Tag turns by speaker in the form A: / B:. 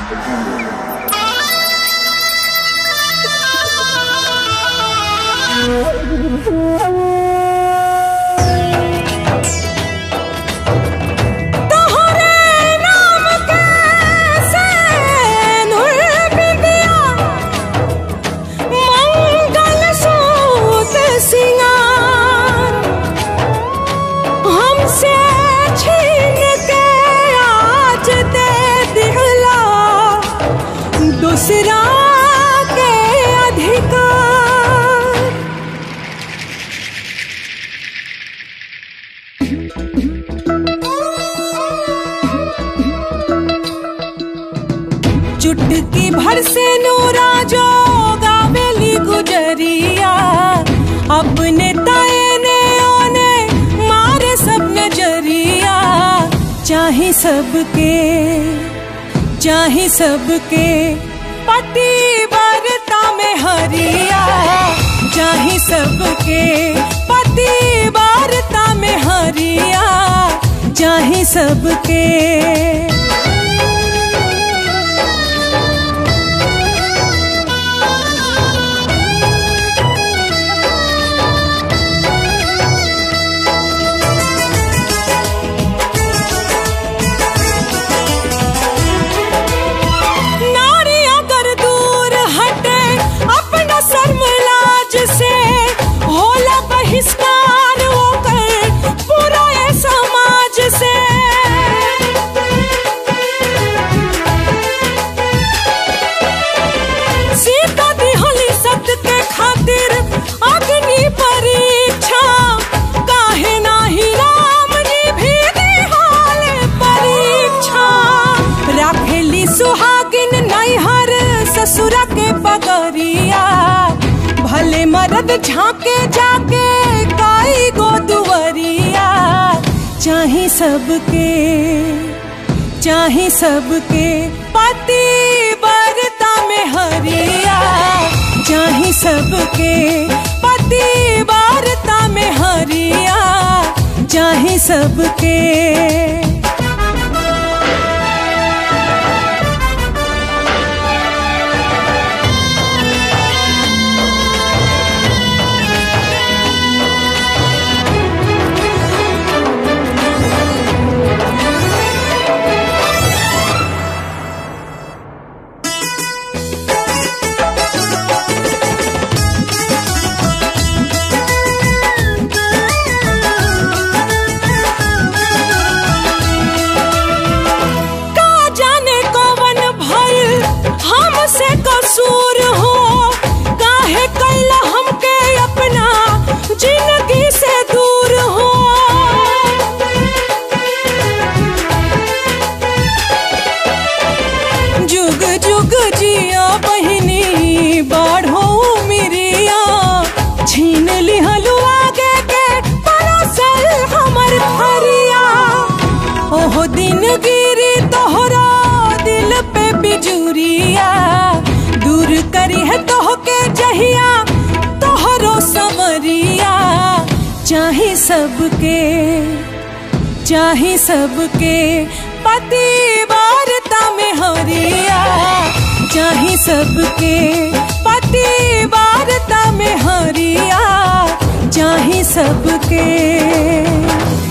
A: दूसरा के अधिकार। चुटकी भर से नूरा जो गावेली गुजरिया, अपने ताए ने ओने मारे सब नजरिया। चाहे सबके पति वार्ता में हरिया, चाहे सबके पति वार्ता में हरिया, चाहे सबके। सुहागिन नैहर ससुरा के पगरिया, भले मर्द झांके जाके काई गो दुवरिया। चाहे सबके पति वार्ता में हरिया, चाहे सबके पति वार्ता में हरिया, चाहे सबके। दिन गिरी तोहरा दिल पे बिजुरिया, दूर करी है तोह के जहिया तोहरो समरिया। चाहे सबके पति वार्ता में हरिया, चाहे सबके पति वार्ता में हरिया, चाहे सबके।